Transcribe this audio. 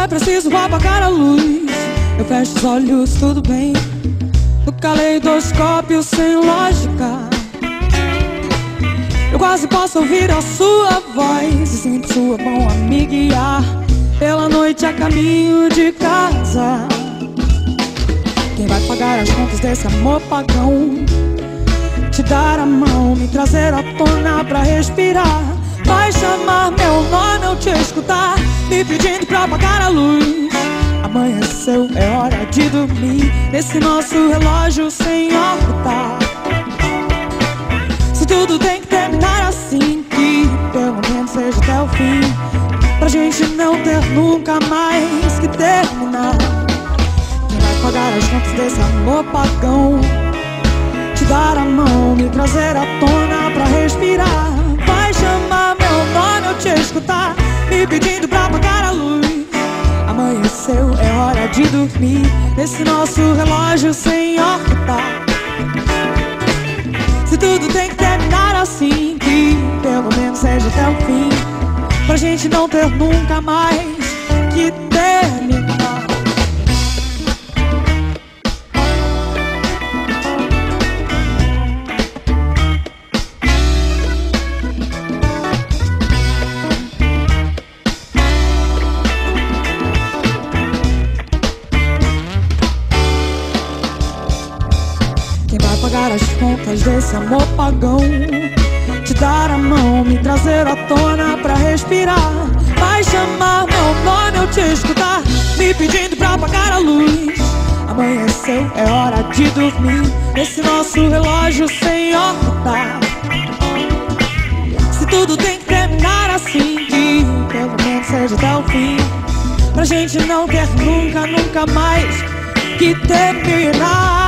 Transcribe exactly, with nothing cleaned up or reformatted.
é preciso apagar a luz, eu fecho os olhos, tudo bem. No caleidoscópio sem lógica, eu quase posso ouvir a sua voz e sinto sua mão a me guiar pela noite a caminho de casa. Quem vai pagar as contas desse amor pagão? Te dar a mão, me trazer à tona pra respirar. Vai chamar meu nome, eu te escutar, me pedindo pra apagar a luz. Amanheceu, é hora de dormir nesse nosso relógio sem órbita. Se tudo tem que terminar assim, que pelo menos seja até o fim, pra gente não ter nunca mais que terminar. Quem vai pagar as contas desse amor pagão? Te dar a mão, me trazer à tona pra respirar. Vai chamar meu nome, eu te escutar, me pedindo pra apagar a luz. Amanheceu, é hora de dormir nesse nosso relógio sem órbita. Se tudo tem que terminar assim, que pelo menos seja até o fim, pra gente não ter nunca mais que terminar. Quem vai pagar as contas desse amor pagão? Te dar a mão, me trazer à tona pra respirar. Vai chamar meu nome, eu te escutar, me pedindo pra apagar a luz. Amanheceu, é hora de dormir nesse nosso relógio sem órbita. Se tudo tem que terminar assim, que pelo menos seja até o fim, pra gente não ter nunca, nunca mais que terminar.